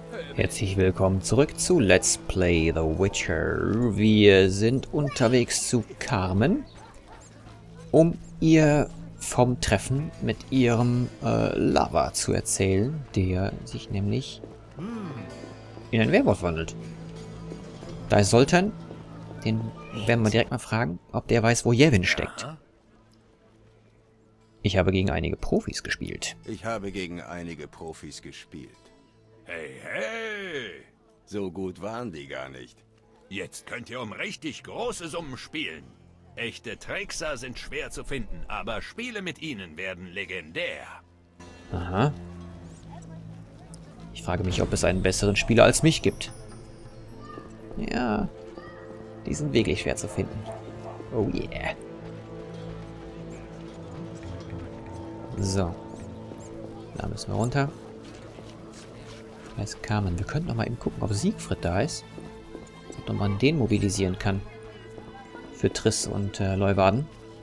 Herzlich willkommen zurück zu Let's Play The Witcher. Wir sind unterwegs zu Carmen, um ihr vom Treffen mit ihrem Lover zu erzählen, der sich nämlich in einen Werwolf wandelt. Da ist Zoltan, den werden wir direkt mal fragen, ob der weiß, wo Yevon steckt. Ich habe gegen einige Profis gespielt. Ich habe gegen einige Profis gespielt. Hey, hey! So gut waren die gar nicht. Jetzt könnt ihr um richtig große Summen spielen. Echte Trickser sind schwer zu finden, aber Spiele mit ihnen werden legendär. Aha. Ich frage mich, ob es einen besseren Spieler als mich gibt. Ja, die sind wirklich schwer zu finden. Oh yeah. So. Da müssen wir runter. Da ist Carmen. Wir könnten noch mal eben gucken, ob Siegfried da ist. Ob man den mobilisieren kann. Für Triss und Leuwarden.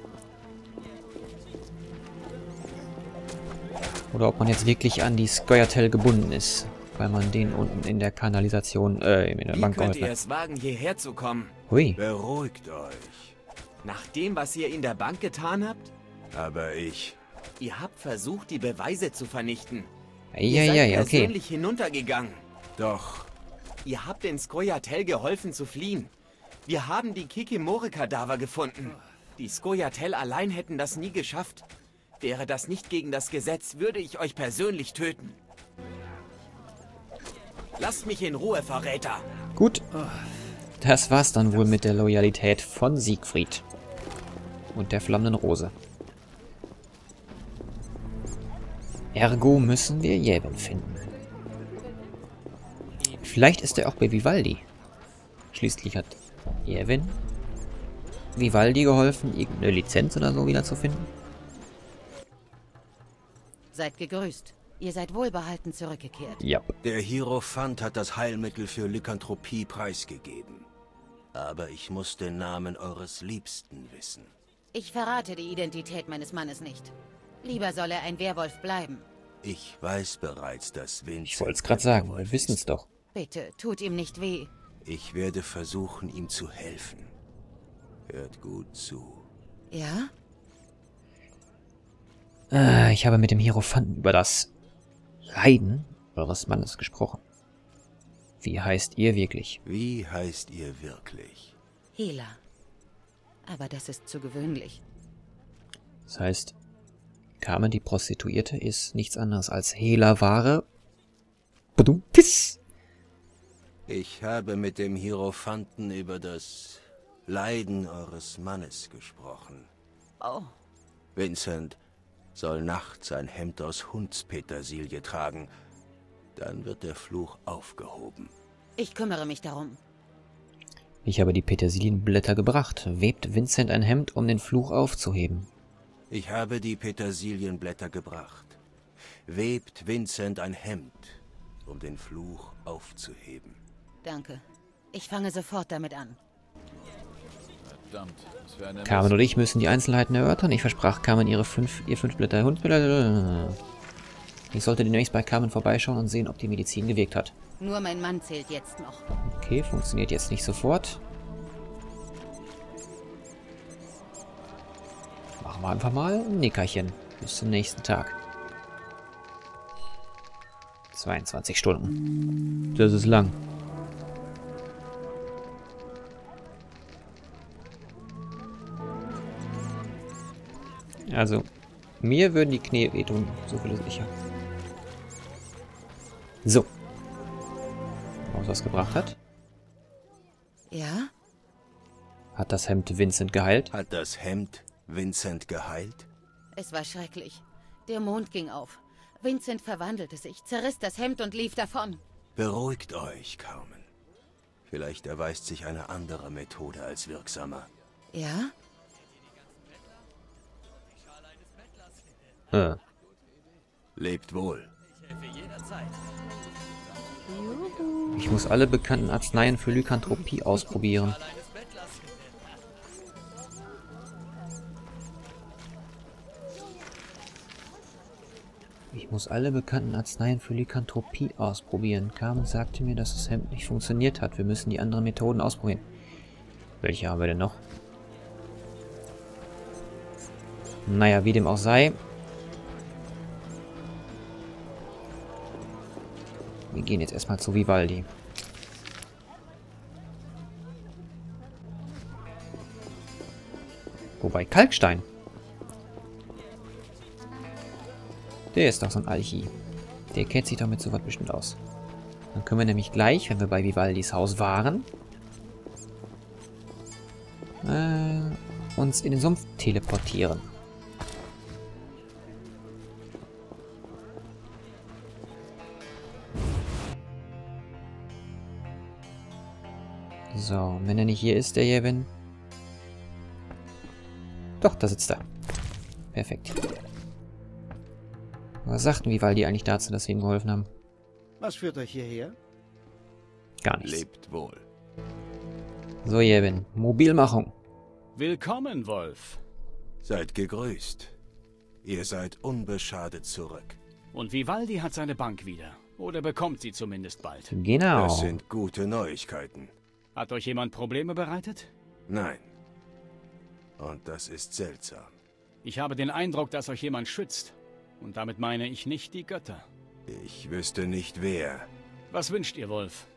Oder ob man jetzt wirklich an die Scoia'tael gebunden ist. Weil man den unten in der Kanalisation, in der Bank könnt geholfen ihr hat. es wagen, hierher zu kommen? Hui. Beruhigt euch. Nach dem, was ihr in der Bank getan habt? Aber ich... Ihr habt versucht, die Beweise zu vernichten. Ja, Ihr seid okay. persönlich hinuntergegangen. Doch, Ihr habt den Scoia'tael geholfen zu fliehen. Wir haben die Kikimore-Kadaver gefunden. Die Scoia'tael allein hätten das nie geschafft. Wäre das nicht gegen das Gesetz, würde ich euch persönlich töten. Lasst mich in Ruhe, Verräter. Gut. Das war's dann wohl mit der Loyalität von Siegfried. Und der flammenden Rose. Ergo müssen wir Yevon finden. Vielleicht ist er auch bei Vivaldi. Schließlich hat Yevon Vivaldi geholfen, irgendeine Lizenz oder so wieder zu finden. Seid gegrüßt. Ihr seid wohlbehalten zurückgekehrt. Ja. der Hierophant hat das Heilmittel für Lykanthropie preisgegeben. Aber ich muss den Namen eures Liebsten wissen. Ich verrate die Identität meines Mannes nicht. Lieber soll er ein Werwolf bleiben. Ich weiß bereits, dass Vincent... Ich wollte es gerade sagen, wir wissen es doch. Bitte, tut ihm nicht weh. Ich werde versuchen, ihm zu helfen. Hört gut zu. Ja? Ich habe mit dem Hierophanten über das Leiden eures Mannes gesprochen. Wie heißt ihr wirklich? Wie heißt ihr wirklich? Hela. Aber das ist zu gewöhnlich. Das heißt, Carmen, die Prostituierte, ist nichts anderes als Hela-Ware. Badum-Piss! Ich habe mit dem Hierophanten über das Leiden eures Mannes gesprochen. Oh, Vincent soll nachts ein Hemd aus Hundspetersilie tragen. Dann wird der Fluch aufgehoben. ich kümmere mich darum. Ich habe die Petersilienblätter gebracht. Webt Vincent ein Hemd, um den Fluch aufzuheben. Ich habe die Petersilienblätter gebracht. Webt Vincent ein Hemd, um den Fluch aufzuheben. Danke. Ich fange sofort damit an. Carmen und ich müssen die Einzelheiten erörtern. Ich versprach Carmen ihr 5 Blätter Hundsblätter. Ich sollte demnächst bei Carmen vorbeischauen und sehen, ob die Medizin gewirkt hat. Nur mein Mann zählt jetzt noch. Okay, funktioniert jetzt nicht sofort. Machen wir einfach mal ein Nickerchen. Bis zum nächsten Tag. 22 Stunden. Das ist lang. Also, mir würden die Knie wehtun, so viel ist sicher. So. Was gebracht hat. Ja? Hat das Hemd Vincent geheilt? Hat das Hemd Vincent geheilt? Es war schrecklich. Der Mond ging auf. Vincent verwandelte sich, zerriss das Hemd und lief davon. Beruhigt euch, Carmen. Vielleicht erweist sich eine andere Methode als wirksamer. Ja? Lebt wohl. Ich muss alle bekannten Arzneien für Lykanthropie ausprobieren. Ich muss alle bekannten Arzneien für Lykanthropie ausprobieren. Carmen sagte mir, dass das Hemd nicht funktioniert hat. Wir müssen die anderen Methoden ausprobieren. Welche haben wir denn noch? Naja, wie dem auch sei. Wir gehen jetzt erstmal zu Vivaldi. Wobei Kalkstein. Der ist doch so ein Alchi. Der kennt sich doch mit sowas bestimmt aus. Dann können wir nämlich gleich, wenn wir bei Vivaldis Haus waren, uns in den Sumpf teleportieren. So, wenn er nicht hier ist, der Jevin. Doch, da sitzt er. Perfekt. Was sagten Vivaldi eigentlich dazu, dass wir ihm geholfen haben? Was führt euch hierher? Gar nichts. Lebt wohl. So, Jevin. Mobilmachung. Willkommen, Wolf. Seid gegrüßt. Ihr seid unbeschadet zurück. Und Vivaldi hat seine Bank wieder. Oder bekommt sie zumindest bald. Genau. Das sind gute Neuigkeiten. Hat euch jemand Probleme bereitet? Nein. Und das ist seltsam. Ich habe den Eindruck, dass euch jemand schützt. Und damit meine ich nicht die Götter. Ich wüsste nicht wer. Was wünscht ihr, Wolf?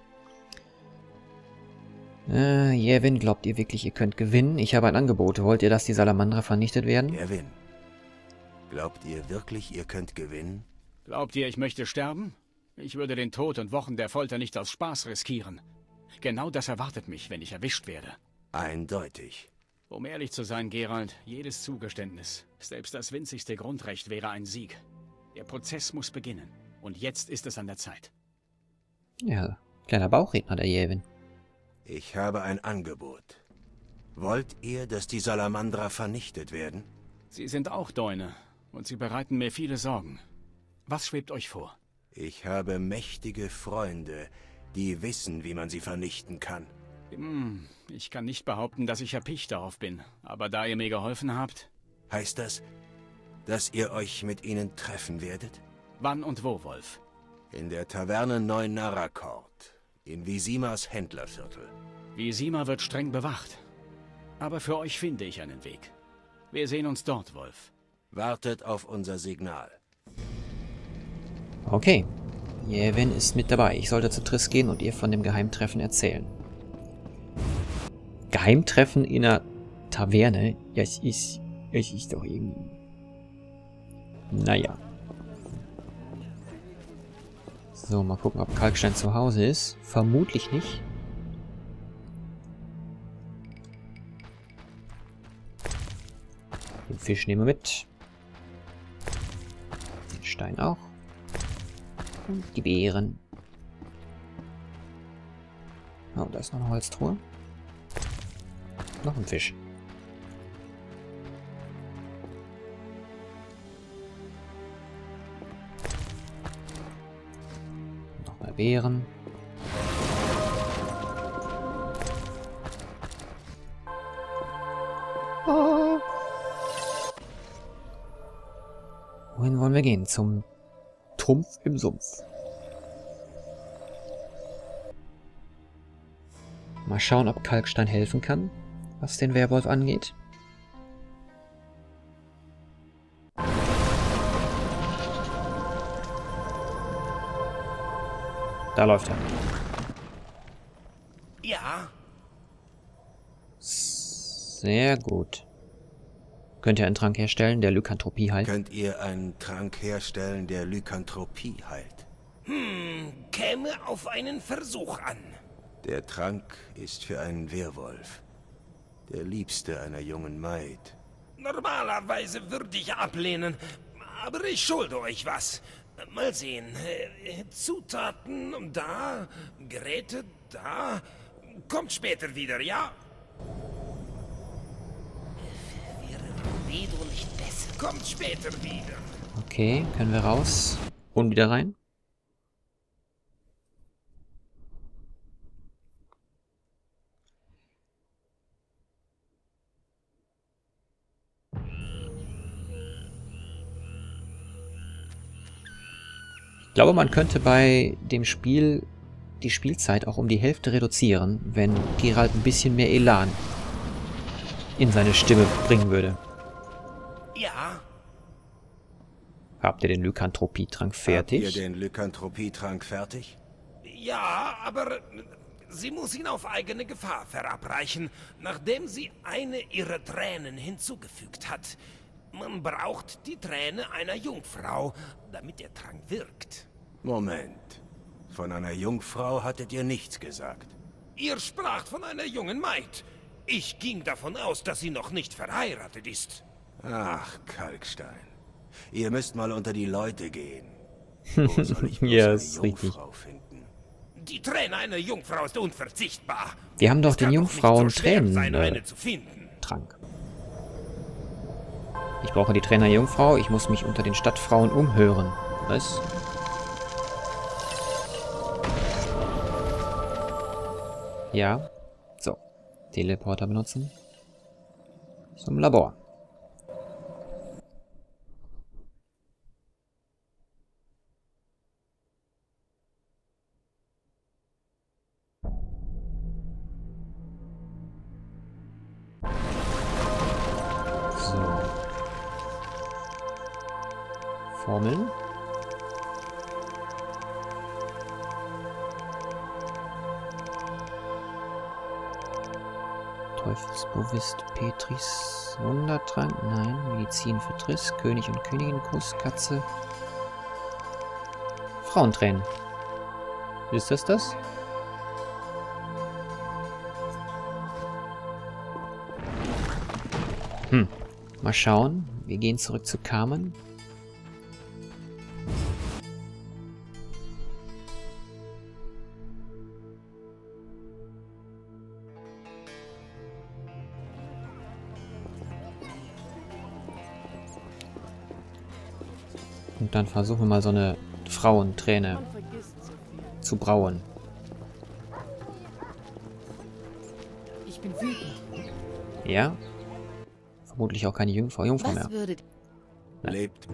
Jevin, glaubt ihr wirklich, ihr könnt gewinnen? Ich habe ein Angebot. Wollt ihr, dass die Salamandrer vernichtet werden? Erwin. Glaubt ihr wirklich, ihr könnt gewinnen? Glaubt ihr, ich möchte sterben? Ich würde den Tod und Wochen der Folter nicht aus Spaß riskieren. Genau das erwartet mich, wenn ich erwischt werde. Eindeutig. Um ehrlich zu sein, Geralt, jedes Zugeständnis, selbst das winzigste Grundrecht wäre ein Sieg. Der Prozess muss beginnen. Und jetzt ist es an der Zeit. Ja, kleiner Bauchredner, der Jevin. Ich habe ein Angebot. Wollt ihr, dass die Salamandrer vernichtet werden? Sie sind auch Däune. Und sie bereiten mir viele Sorgen. Was schwebt euch vor? Ich habe mächtige Freunde, die wissen, wie man sie vernichten kann. Ich kann nicht behaupten, dass ich erpicht darauf bin. Aber da ihr mir geholfen habt... Heißt das, dass ihr euch mit ihnen treffen werdet? Wann und wo, Wolf? In der Taverne Neu-Narrakord, in Visimas Händlerviertel. Visima wird streng bewacht. Aber für euch finde ich einen Weg. Wir sehen uns dort, Wolf. Wartet auf unser Signal. Okay. Jevin ist mit dabei. Ich sollte zu Triss gehen und ihr von dem Geheimtreffen erzählen. Geheimtreffen in einer Taverne? Ja, es ist doch irgendwie... Naja. So, mal gucken, ob Kalkstein zu Hause ist. Vermutlich nicht. Den Fisch nehmen wir mit. Den Stein auch. Und die Beeren. Oh, da ist noch eine Holztruhe. Noch ein Fisch. Nochmal Beeren. Oh. Wohin wollen wir gehen? Zum Trumpf im Sumpf. Mal schauen, ob Kalkstein helfen kann, was den Werwolf angeht. Da läuft er. Ja. Sehr gut. Könnt ihr einen Trank herstellen, der Lykanthropie heilt? Könnt ihr einen Trank herstellen, der Lykanthropie heilt? Käme auf einen Versuch an. Der Trank ist für einen Werwolf. Der Liebste einer jungen Maid. Normalerweise würde ich ablehnen, aber ich schulde euch was. Mal sehen. Zutaten da, Geräte da. Kommt später wieder, ja? Wäre Vedo nicht besser? Kommt später wieder. Okay, können wir raus und wieder rein? Ich glaube, man könnte bei dem Spiel die Spielzeit auch um die Hälfte reduzieren, wenn Geralt ein bisschen mehr Elan in seine Stimme bringen würde. Ja, Habt ihr den Lykanthropietrank fertig? Habt ihr den Lykanthropietrank fertig? ja, aber sie muss ihn auf eigene Gefahr verabreichen, nachdem sie eine ihrer Tränen hinzugefügt hat. Man braucht die Träne einer Jungfrau, damit der Trank wirkt. Moment. Von einer Jungfrau hattet ihr nichts gesagt. Ihr spracht von einer jungen Maid. Ich ging davon aus, dass sie noch nicht verheiratet ist. Ach, Kalkstein. Ihr müsst mal unter die Leute gehen. Wo soll ich bloß Ja, eine ist richtig. Jungfrau finden? Die Träne einer Jungfrau ist unverzichtbar. Wir haben doch Es den kann Jungfrauen nicht so schwer sein, Tränen eine zu finden. Trank. Ich brauche die Tränen der Jungfrau. Ich muss mich unter den Stadtfrauen umhören. Was? Ja. So. Teleporter benutzen. Zum Labor. So. Formeln. Teufelsbewusst Petris Wundertrank, nein. Medizin für Triss, König und Königin, Kuss, Katze. Frauentränen. Ist das das? Mal schauen. Wir gehen zurück zu Carmen. Und dann versuchen wir mal so eine Frauenträne zu brauen. Ich bin wütend. Ja? Vermutlich auch keine Jungfrau Was mehr. würdet... Lebt.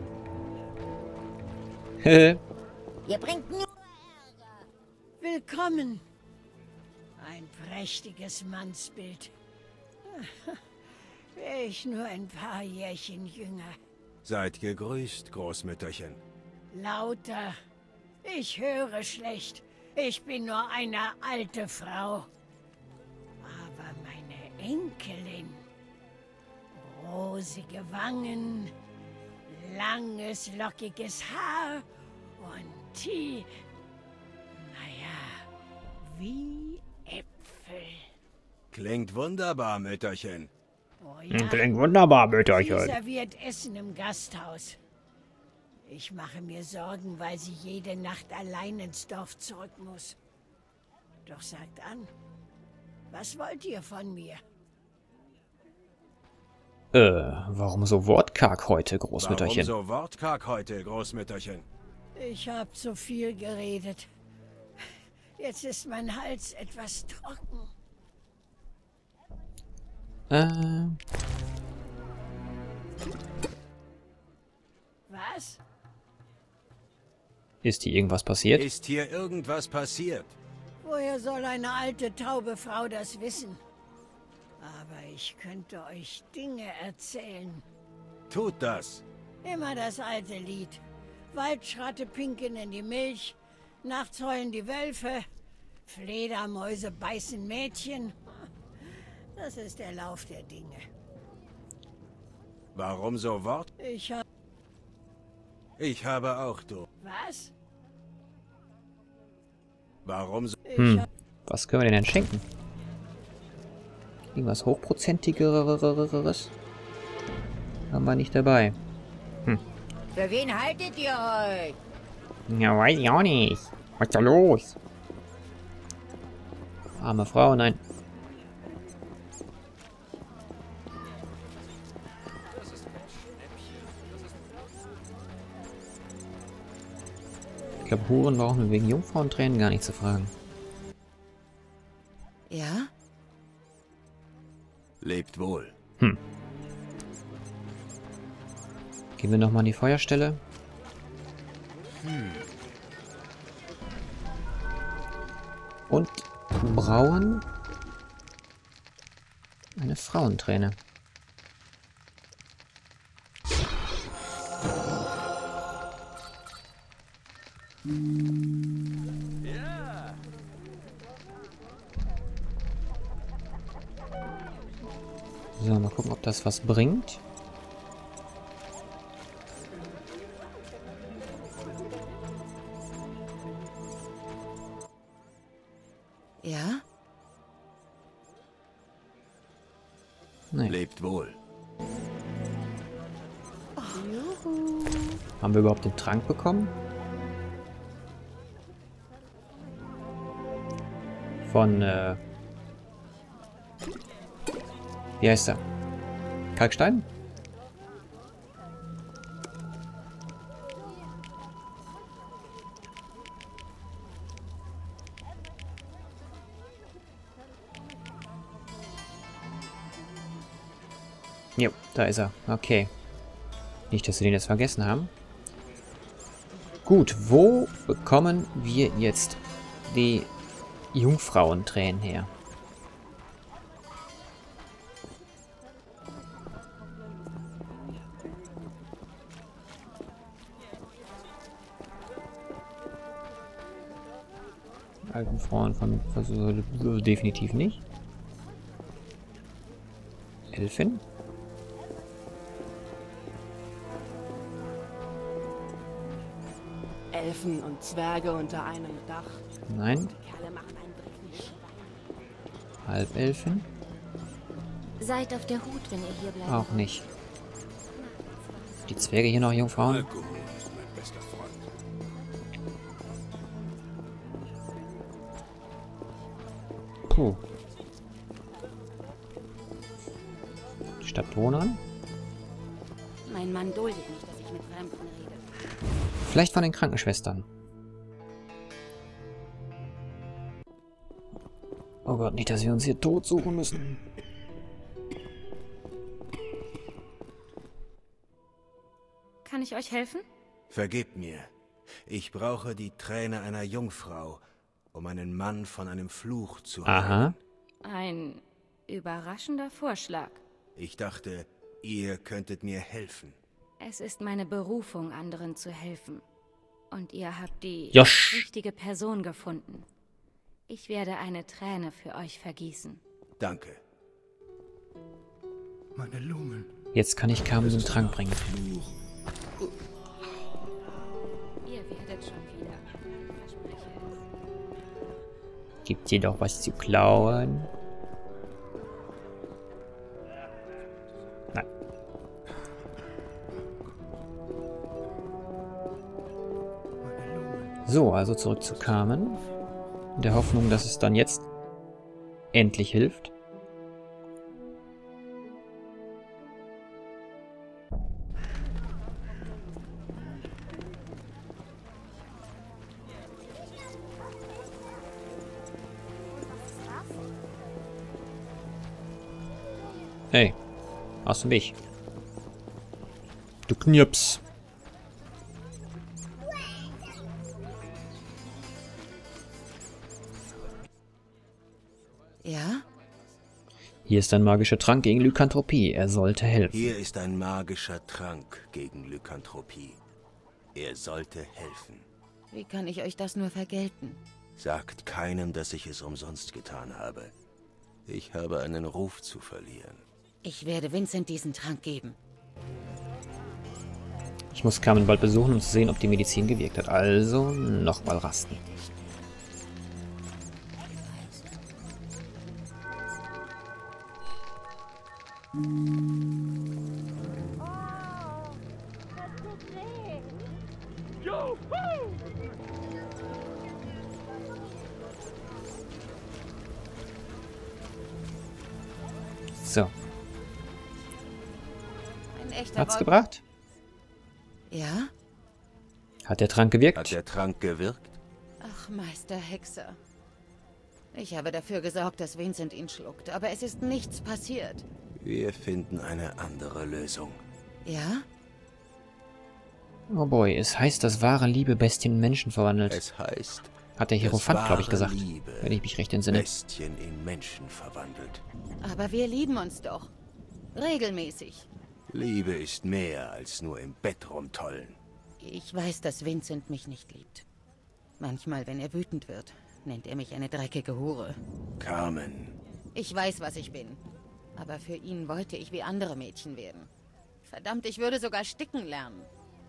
Ihr bringt nur Ärger. Willkommen. Ein prächtiges Mannsbild. Wäre ich nur ein paar Jährchen jünger. Seid gegrüßt, Großmütterchen. Lauter. Ich höre schlecht. Ich bin nur eine alte Frau. Aber meine Enkelin. Rosige Wangen, langes, lockiges Haar und die, naja, wie Äpfel. Klingt wunderbar, Mütterchen. Oh ja, Klingt wunderbar, sie Mütterchen. serviert Essen im Gasthaus. Ich mache mir Sorgen, weil sie jede Nacht allein ins Dorf zurück muss. Doch sagt an, was wollt ihr von mir? Warum so wortkarg heute, Warum Großmütterchen? so wortkarg heute, Großmütterchen? Ich habe zu viel geredet. Jetzt ist mein Hals etwas trocken. Was? Ist hier irgendwas passiert? Ist hier irgendwas passiert? Woher soll eine alte, taube Frau das wissen? Aber ich könnte euch Dinge erzählen. Tut das. Immer das alte Lied. Waldschratte pinken in die Milch, nachts heulen die Wölfe, Fledermäuse beißen Mädchen. Das ist der Lauf der Dinge. Warum so Wort? Ich habe auch du. Was? Warum so... Was können wir denn schenken? Irgendwas Hochprozentigeres haben wir nicht dabei. Für wen haltet ihr euch? Ja, weiß ich auch nicht. Was ist da los? Arme Frau, nein. Ich glaube, Huren brauchen wir wegen Jungfrauentränen gar nicht zu fragen. Ja? Lebt wohl. Gehen wir nochmal an die Feuerstelle. Und brauen eine Frauenträne. So, mal gucken, ob das was bringt. Ja? Nee. Lebt wohl. Haben wir überhaupt den Trank bekommen? Von, wie heißt er? Kalkstein? Jo, da ist er. Okay. Nicht, dass wir den jetzt vergessen haben. Gut, wo bekommen wir jetzt die Jungfrauentränen her? Alten Frauen von definitiv nicht. Elfin? Elfen und Zwerge unter einem Dach. Nein. Die Kerle machen einen Brief nicht. Halbelfin? Seid auf der Hut, wenn ihr hier bleibt. Auch nicht. Die Zwerge hier noch Jungfrauen? Alkohol ist mein bester Freund. Puh. Die Stadtbewohnerin? Mein Mann duldet nicht, dass ich mit Fremden rede. Vielleicht von den Krankenschwestern. Oh Gott, nicht, dass wir uns hier tot suchen müssen. Kann ich euch helfen? Vergebt mir. Ich brauche die Träne einer Jungfrau, um einen Mann von einem Fluch zu heilen. Aha. Ein überraschender Vorschlag. Ich dachte, ihr könntet mir helfen. Es ist meine Berufung, anderen zu helfen. Und ihr habt die Josh. richtige Person gefunden. Ich werde eine Träne für euch vergießen. Danke. Meine Lungen. Jetzt kann ich Carmen den Trank bringen. Ihr werdet schon wieder. Ich verspreche es. Gibt hier doch was zu klauen? Nein. So, also zurück zu Carmen. In der Hoffnung, dass es dann jetzt endlich hilft. Hey, aus dem Weg. Du Knirps. Ja? Hier ist ein magischer Trank gegen Lykanthropie. Er sollte helfen. Hier ist ein magischer Trank gegen Lykanthropie. Er sollte helfen. Wie kann ich euch das nur vergelten? Sagt keinem, dass ich es umsonst getan habe. Ich habe einen Ruf zu verlieren. Ich werde Vincent diesen Trank geben. Ich muss Carmen bald besuchen, um zu sehen, ob die Medizin gewirkt hat. Also nochmal rasten. So. Ein echter Hat's Rock. gebracht? Ja? Hat der Trank gewirkt? Hat der Trank gewirkt? Ach, Meister Hexer. Ich habe dafür gesorgt, dass Vincent ihn schluckt, aber es ist nichts passiert. Wir finden eine andere Lösung. Ja? Oh boy, es heißt, dass wahre Liebe Bestien in Menschen verwandelt. Es heißt, Hat der Hierophant, glaube ich, gesagt. Liebe Wenn ich mich recht entsinne. Bestien in Menschen verwandelt. Aber wir lieben uns doch. Regelmäßig. Liebe ist mehr als nur im Bett rumtollen. Ich weiß, dass Vincent mich nicht liebt. Manchmal, wenn er wütend wird, nennt er mich eine dreckige Hure. Carmen. Ich weiß, was ich bin. Aber für ihn wollte ich wie andere Mädchen werden. Verdammt, ich würde sogar sticken lernen.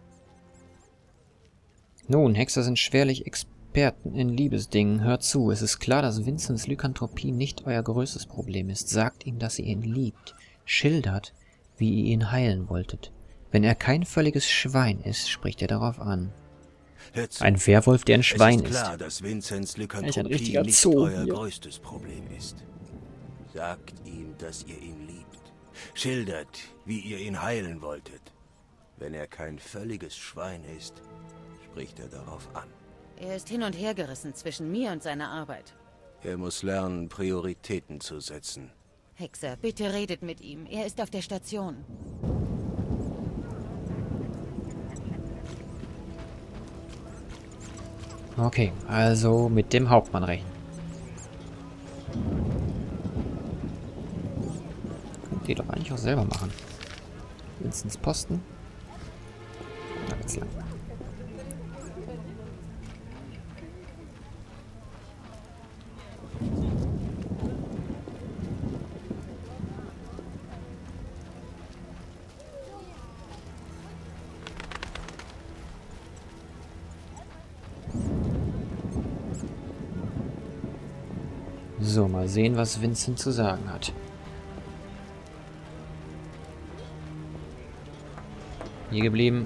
Nun, Hexer sind schwerlich Experten in Liebesdingen. Hört zu, es ist klar, dass Vincents Lykanthropie nicht euer größtes Problem ist. Sagt ihm, dass ihr ihn liebt. Schildert, wie ihr ihn heilen wolltet. Wenn er kein völliges Schwein ist, spricht er darauf an. Ein Werwolf, der ein Schwein ist. Es ist klar, dass Vincents Lykanthropie ein richtiger nicht Zoo euer hier. größtes Problem ist. Sagt ihm, dass ihr ihn liebt. Schildert, wie ihr ihn heilen wolltet. Wenn er kein völliges Schwein ist, spricht er darauf an. Er ist hin und her gerissen zwischen mir und seiner Arbeit. Er muss lernen, Prioritäten zu setzen. Hexer, bitte redet mit ihm. Er ist auf der Station. Okay, also mit dem Hauptmann rechnen. Könnt ihr doch eigentlich auch selber machen. Vincents Posten. Da geht's lang. So, mal sehen, was Vincent zu sagen hat. Hier geblieben.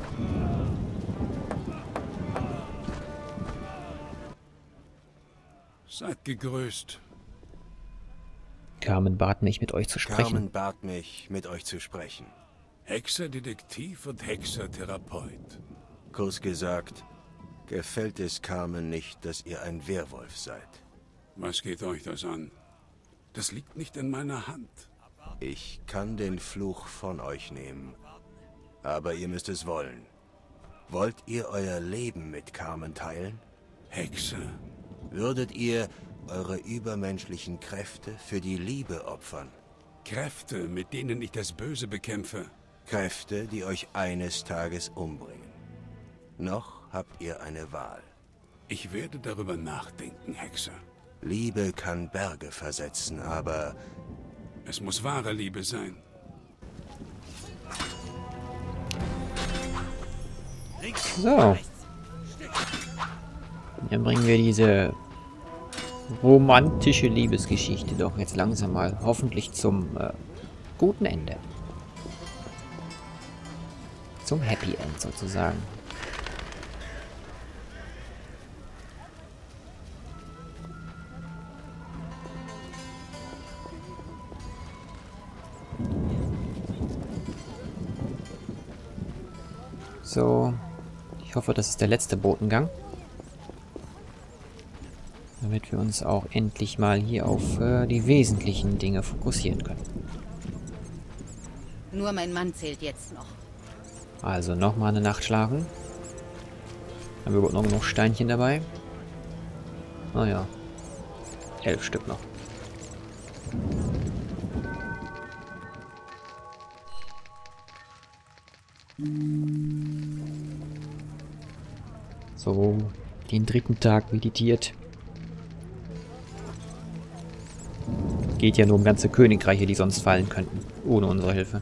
Seid gegrüßt. Carmen bat mich, mit euch zu sprechen. Carmen bat mich, mit euch zu sprechen. Hexerdetektiv und Hexertherapeut. Kurz gesagt, gefällt es Carmen nicht, dass ihr ein Werwolf seid. Was geht euch das an? Das liegt nicht in meiner Hand. Ich kann den Fluch von euch nehmen, aber ihr müsst es wollen. Wollt ihr euer Leben mit Carmen teilen? Hexe. Würdet ihr eure übermenschlichen Kräfte für die Liebe opfern? Kräfte, mit denen ich das Böse bekämpfe. Kräfte, die euch eines Tages umbringen. Noch habt ihr eine Wahl. Ich werde darüber nachdenken, Hexer. Liebe kann Berge versetzen, aber... Es muss wahre Liebe sein. So. Dann bringen wir diese romantische Liebesgeschichte doch jetzt langsam mal hoffentlich zum guten Ende. Zum Happy End sozusagen. So, ich hoffe, das ist der letzte Botengang. Damit wir uns auch endlich mal hier auf die wesentlichen Dinge fokussieren können. Nur mein Mann zählt jetzt noch. Also nochmal eine Nacht schlafen. Haben wir überhaupt noch genug Steinchen dabei? Naja. 11 Stück noch. So, den dritten Tag meditiert. Geht ja nur um ganze Königreiche, die sonst fallen könnten, ohne unsere Hilfe.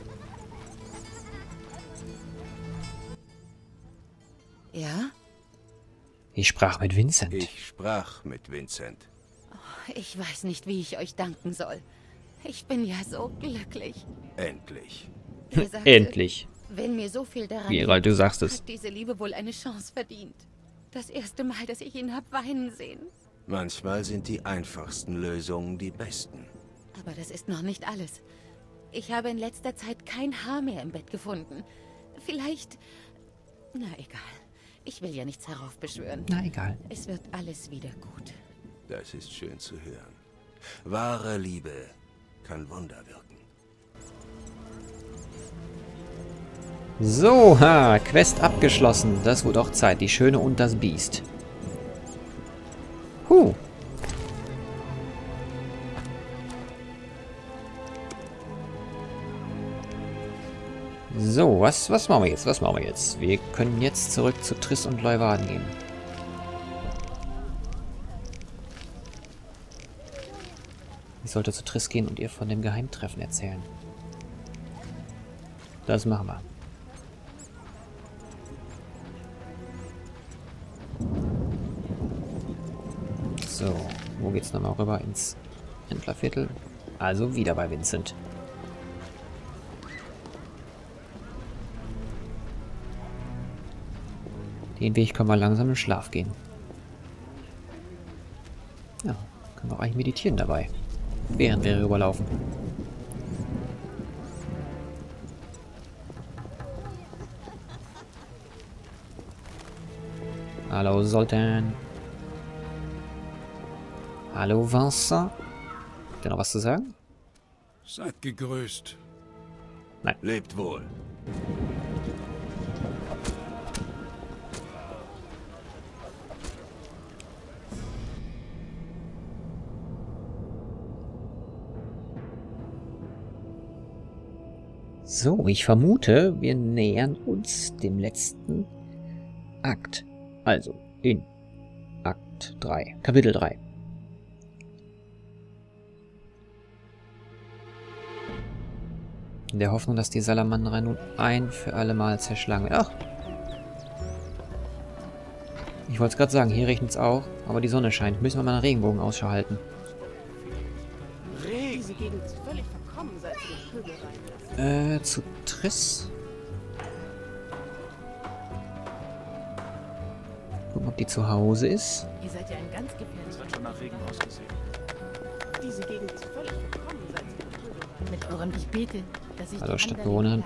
Ja? Ich sprach mit Vincent. Ich sprach mit Vincent. Oh, ich weiß nicht, wie ich euch danken soll. Ich bin ja so glücklich. Endlich. Er sagte, Endlich. Wenn mir so viel daran Geralt, du sagst es. hat diese Liebe wohl eine Chance verdient. Das erste Mal, dass ich ihn hab weinen sehen. Manchmal sind die einfachsten Lösungen die besten. Aber das ist noch nicht alles. Ich habe in letzter Zeit kein Haar mehr im Bett gefunden. Vielleicht... Na egal. Ich will ja nichts heraufbeschwören. Na egal. Es wird alles wieder gut. Das ist schön zu hören. Wahre Liebe kann Wunder wirken. So, Quest abgeschlossen. Das wurde auch Zeit. Die Schöne und das Biest. So, was machen wir jetzt? Was machen wir jetzt? Wir können jetzt zurück zu Triss und Leeuwarden gehen. Ich sollte zu Triss gehen und ihr von dem Geheimtreffen erzählen. Das machen wir. So, wo geht's nochmal rüber? Ins Händlerviertel. Also wieder bei Vincent. Den Weg können wir langsam in Schlaf gehen. Ja, können wir auch eigentlich meditieren dabei. Während wir rüberlaufen. Hallo Sultan. Hallo Vincent. Habt ihr noch was zu sagen? Seid gegrüßt. Nein. Lebt wohl. So, ich vermute, wir nähern uns dem letzten Akt. Also, in Akt 3, Kapitel 3. In der Hoffnung, dass die Salamandra nun ein für alle Mal zerschlagen wird. Ach! Ich wollte es gerade sagen, hier regnet es auch, aber die Sonne scheint. Müssen wir mal nach Regenbogen Ausschau halten. Diese Gegend ist völlig verkommen, seit sie den Vögel reinlassen. Zu Triss. Gucken, ob die zu Hause ist. Ihr seid ja ein ganz gefährliches. Hat schon nach Regen ausgesehen. Diese Gegend ist völlig verkommen, seit sie den Vögel reinlassen. Mit eurem Ich bete, dass ich Hallo Stadtbewohnerin.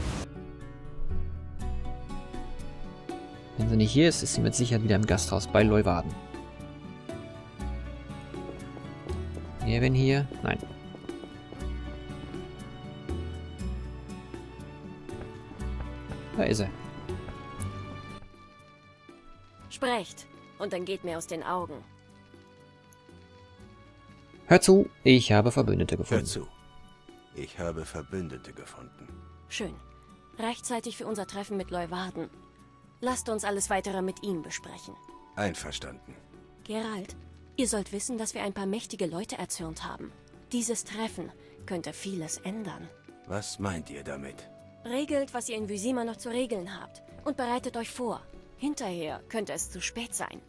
Wenn sie nicht hier ist, ist sie mit Sicherheit wieder im Gasthaus bei Leeuwarden. Erwin hier? Nein. Da ist er. Sprecht, und dann geht mir aus den Augen. Hör zu, ich habe Verbündete gefunden. Hör zu. Ich habe Verbündete gefunden. Schön. Rechtzeitig für unser Treffen mit Leeuwarden. Lasst uns alles Weitere mit ihm besprechen. Einverstanden. Geralt, ihr sollt wissen, dass wir ein paar mächtige Leute erzürnt haben. Dieses Treffen könnte vieles ändern. Was meint ihr damit? Regelt, was ihr in Vizima noch zu regeln habt. Und bereitet euch vor. Hinterher könnte es zu spät sein.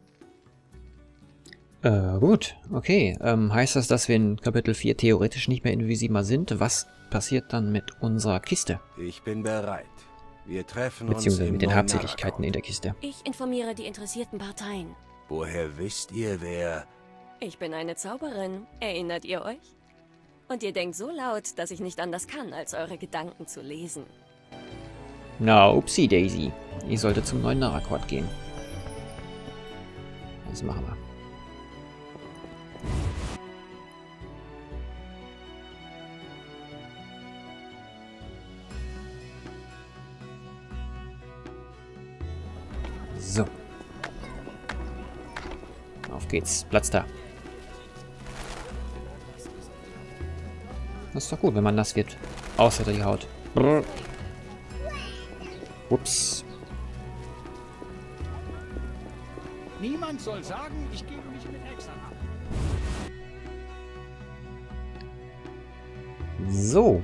Gut. Okay. Heißt das, dass wir in Kapitel 4 theoretisch nicht mehr in Vizima sind? Was passiert dann mit unserer Kiste? Ich bin bereit. Wir treffen uns Beziehungsweise mit den Neuen Habseligkeiten in der Kiste. Ich informiere die interessierten Parteien. Woher wisst ihr, wer... Ich bin eine Zauberin. Erinnert ihr euch? Und ihr denkt so laut, dass ich nicht anders kann, als eure Gedanken zu lesen. Na, upsie Daisy. Ich sollte zum neuen Narakord gehen. Das machen wir. So. Auf geht's. Platz da. Das ist doch gut, wenn man nass wird. Außer die Haut. Brrr. Ups. Niemand soll sagen, ich gebe mich mit Hexern ab. So.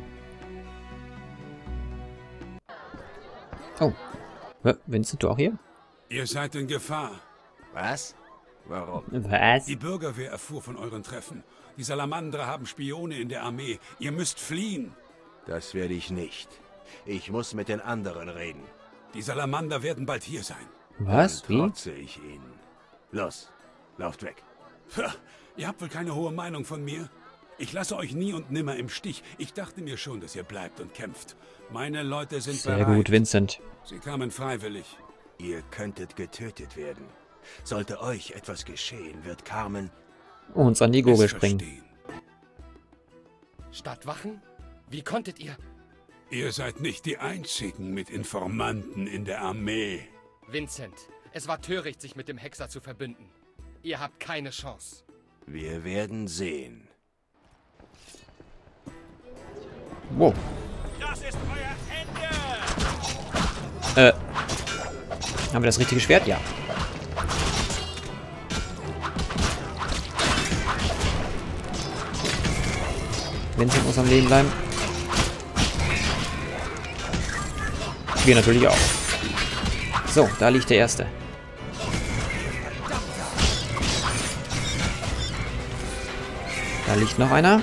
Oh. Vincent, du auch hier? Ihr seid in Gefahr. Was? Warum? Was? Die Bürgerwehr erfuhr von euren Treffen. Die Salamandra haben Spione in der Armee. Ihr müsst fliehen. Das werde ich nicht. Ich muss mit den anderen reden. Die Salamander werden bald hier sein. Was? Dann trotze ich ihnen. Los, lauft weg. Ha, ihr habt wohl keine hohe Meinung von mir? Ich lasse euch nie und nimmer im Stich. Ich dachte mir schon, dass ihr bleibt und kämpft. Meine Leute sind Sehr bereit. gut, Vincent. Sie kamen freiwillig. Ihr könntet getötet werden. Sollte euch etwas geschehen, wird Carmen uns an die Gurgel springen. Stadtwachen? Wie konntet ihr? Ihr seid nicht die Einzigen mit Informanten in der Armee. Vincent, es war töricht, sich mit dem Hexer zu verbünden. Ihr habt keine Chance. Wir werden sehen. Wow. Das ist euer Ende! Haben wir das richtige Schwert? Ja. Vincent muss am Leben bleiben. Wir natürlich auch. So, da liegt der Erste. Da liegt noch einer.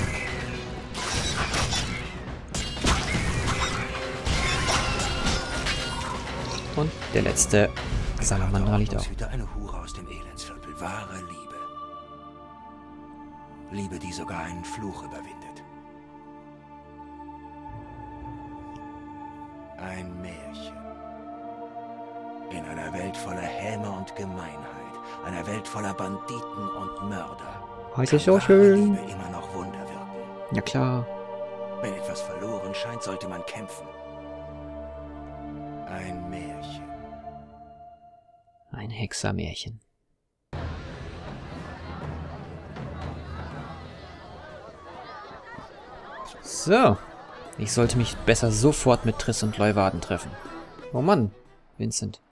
Und der letzte Salamander liegt auch. Wieder eine Hure aus dem Elendsviertel. Wahre Liebe. Liebe, die sogar einen Fluch überwindet. Ein Märchen. In einer Welt voller Häme und Gemeinheit. Einer Welt voller Banditen und Mörder. Heute ist so schön. Liebe immer noch Wunder wirken. Ja klar. Wenn etwas verloren scheint, sollte man kämpfen. Ein Märchen. Ein Hexermärchen. So. Ich sollte mich besser sofort mit Triss und Leuwarden treffen. Oh Mann, Vincent.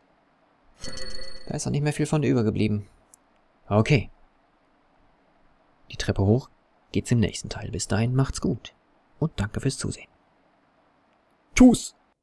Da ist auch nicht mehr viel von dir übergeblieben. Okay. Die Treppe hoch geht's im nächsten Teil. Bis dahin macht's gut. Und danke fürs Zusehen. Tschüss!